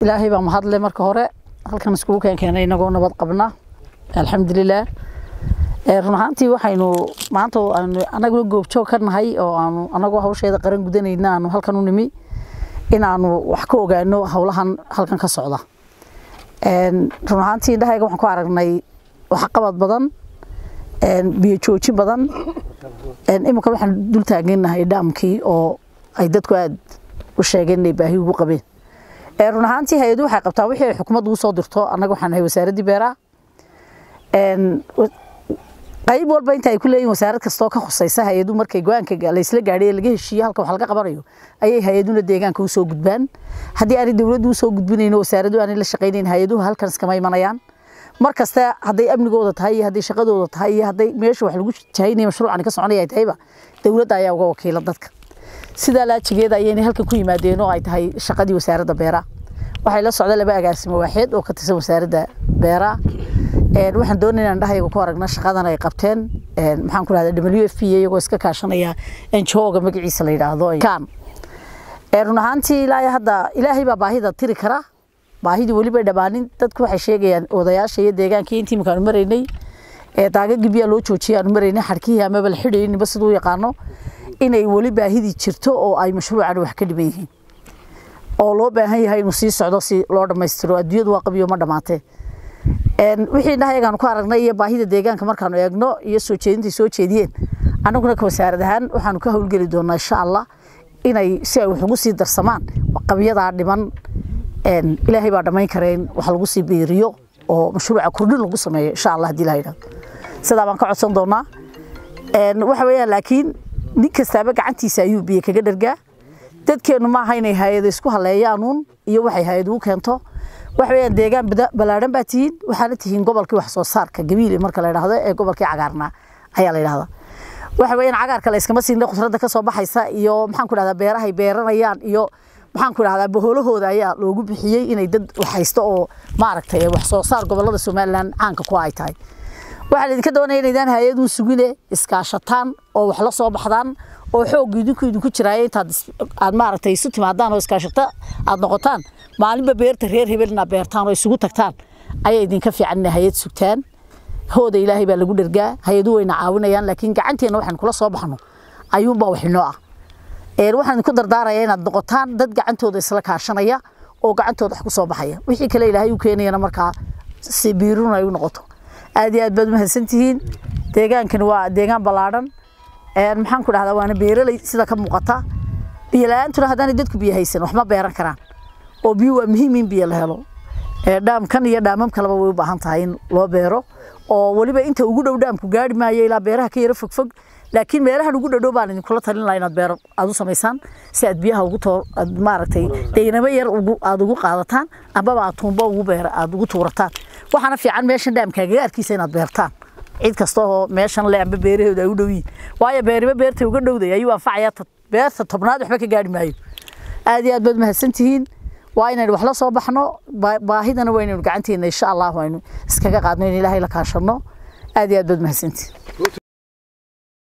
إلهي بمهد لي مركه هراء هل كان سكوك كان ينقون نبض قبلنا الحمد لله runtii waxaynu maanta anagu goob joog ka nahay oo anagu hawsheeda qaran gudanayna aanu halkan u nimi inaanu wax ka ogaano hawlahan halkan ka socda runtii indhahayga waxaan ku aragnay wax qabad badan biyo jooji badan imika waxaan dul taaganahay dhaamkii oo ay dadku aad u sheegeen inay baahi ugu qabeen runtii hay'adu waxay qabtaa wixii xukuumaddu u soo dirto anagu waxaan nahay wasaaradda beeraha qayb walba inta ay ku leeyihiin wasaarad kastoo ka khusaysa hay'adu markay go'aanka la isla gaadhay laga heshiiyo halka wax laga qabanayo ayay hay'aduna deegaanka u soo gudbaan haddii ay dawladdu u soo gudbinayno wasaaraddu aan la shaqaynayn hay'aduhu halkan iskama imanayaan markasta haday amnigooda tahay haday shaqadooda tahay haday meesha wax lagu jahaynayo mashruucan ka soconaya tahayba dawladda ayaa uga wakiila dadka sida la jigeeda ayay halkan ku yimaadeen oo ay tahay shaqadii wasaaradda beeraha waxay la socda laba agaasimo waaxid oo ka tirsan wasaaradda beeraha waxaan doonaynaa indhahayga ku aragna shaqadan ay qabteen maxaan ku raahdaa WFP iyagoo iska kaashanaya NGO-ga magaciisa la yiraahdo kan runtii ilaahay baa baahida tiri kara baahidi waliba dhabaanin dadku waxay sheegayaan odayaasha iyo deegaankii intii markaan mareynay daaga gibiya loo joojiyay aan mareynay xarkii ama bal xidheynba sidoo yaqaano inay wali baahidi jirto oo ay mashruucan wax ka dhiman yihiin oo loo baahan yahay inuu sii socdo si loo dhameystiro adduunyadu waa qabiyo ma dhamaatay wixii indhahaygaan ku aragnay iyo baahida deegaanka markaan eegno iyo soo jeedintii soo jeediyeen anaguna ka wasaaradahan waxaan ka hawlgeli doonaa insha Allah inay si ay wax ugu sii darsamaan qabiyada dhiman ilaahay baa dhamayn kareen wax lagu sii beeriyo oo mashruuca kordhin lagu sameeyo insha Allah hadii la yiraahdo sidaa baan ka codsan doonaa waxa weeyaan laakiin nin kastaba gacantiisa ayuu biyo kaga dhargaa dadkeenu ma aha inay hay'ado isku haleeyaan iyo waxay hay'adu u keento waxweeyaan deegaan balaaran baa tihiin waxaana tihiin gobolkii wax soo saarka gabiile marka la yiraahdo ee gobolkii cagaarna ayaa la yiraahdaa waxweeyaan cagaarka la iskama siin khudradda ka soo baxaysa iyo maxaan ku raahdaa beeraha ay beeranayaan iyo maxaan ku raahdaa boholahooda ayaa loogu bixiyay inay dad waxaysto oo maaragtay wax soo saar gobolada Soomaaliland caanka ku ay tahay waxa la idinka doonayaa inaydan hay'adu sugine iskaashataan oo wax la soo baxdaan oo xoog idinku jiraay intaad aad maaragtay isu timaadaan oo iskaashata aad noqotaan maalinba beerta reer hebelna beertaan oo isugu tagtaan ayay idinka fiican hay'ad sugtaan hooda ilaahay baa lagu dhargaa hay'adu wayna caawinayaan laakiin gacanteena waxaan kula soo baxno ayuunba wax inoo ah waxaan ku dardaarayaa inaad noqotaan dad gacantooda isla kaashanaya oo gacantooda wax ku soo baxaya wixii kale ilaahay u keenayna markaa si biirun ay u noqoto aad iyo aad baad mahadsantihiin deegaankan waa deegaan balaaran maxaan ku dhahdaa waana beeralay sida ka muuqata biyo la'aantuna haddana dadku biyo haysan wax ma beeran karaan oo biyo waa muhiim in biyo la helo dhaamkan iyo dhaamam kaleba way u baahan tahay in loo beero oo waliba inta ugu dhow dhaamku gaari maayo ilaa beeraha ka yara fogfog laakiin meelahan ugu dhow baan idin kula talin lahaa inaad beero aad u samaysaan si aad biyaha ugu maaragtay deynaba yar aad ugu qaadataan amba aad tuumbo ugu beera aad ugu tuurataan waxaana fiican meeshan dhaamkaaga arkiisa inaad beertaan cid kasta oo meeshan le amba beerahooda ay u dhow yihiin waayo beerta uga dhowday ayuu anfacayaa beerta tobnaad waxba ka gaari maayo aad iyo aad baad mahadsantihiin waa inaan wax la soo baxno baahidana waa inaan gacanteena insha Allah waynu iskaga qaadno in Ilaahay la kaashano aad iyo aad baad mahadsantihiin